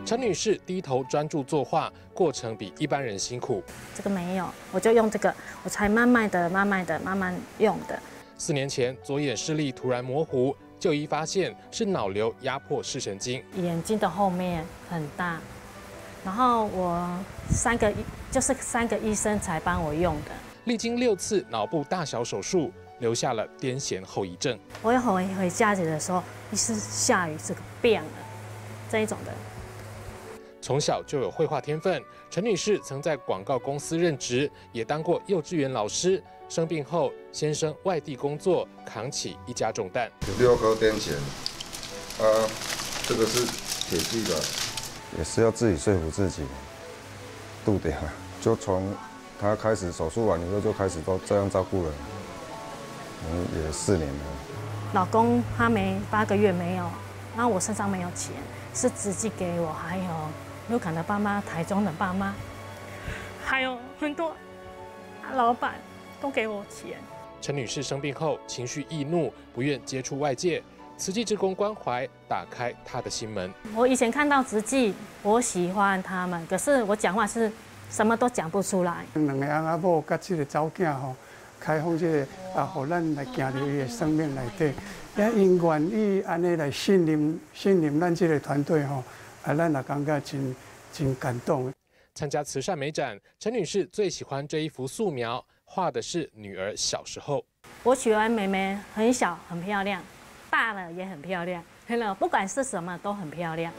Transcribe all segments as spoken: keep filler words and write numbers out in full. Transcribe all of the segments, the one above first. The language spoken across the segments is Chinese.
陈女士低头专注作画，过程比一般人辛苦。 这个没有，我就用这个，我才慢慢的、慢慢的、慢慢用的。 四年前，左眼视力突然模糊，就医发现是脑瘤压迫视神经， 眼睛的后面很大，然后我三个就是三个医生才帮我用的。历经六次脑部大小手术，留下了癫痫后遗症。 我要回回家里的时候，一是下雨，这个病了，这一种的。 从小就有绘画天分，陈女士曾在广告公司任职，也当过幼稚园老师。生病后，先生外地工作，扛起一家重担。 有六颗癫痫，啊，这个是铁剂的， 也是要自己说服自己，度掉。就从他开始手术完以后，就开始都这样照顾了，嗯，也四年了。 老公他没八个月没有，然后我身上没有钱，是直寄给我，还有鹿港的爸妈、台中的爸妈，还有很多老板都给我钱。 陈女士生病后情绪易怒，不愿接触外界，慈济志工关怀打开她的心门。 我以前看到慈济，我喜欢他们，可是我讲话是什么都讲不出来。 两个翁仔某甲这个查某囝吼，开放这个啊，互咱来行入伊的生命内底，也因愿意安尼来信任信任咱这个团队吼，啊，咱也感觉真真感动。 参加慈善美展，陈女士最喜欢这一幅素描，画的是女儿小时候。 我喜欢妹妹很小很漂亮，大了也很漂亮，不管是什么都很漂亮。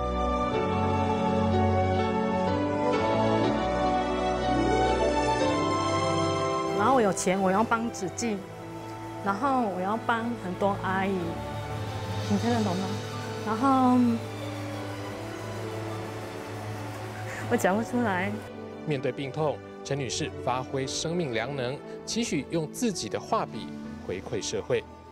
然后我有钱，我要帮慈济，然后我要帮很多阿姨，你听得懂吗？然后我讲不出来。 面对病痛，陈女士发挥生命良能，期许用自己的画笔回馈社会。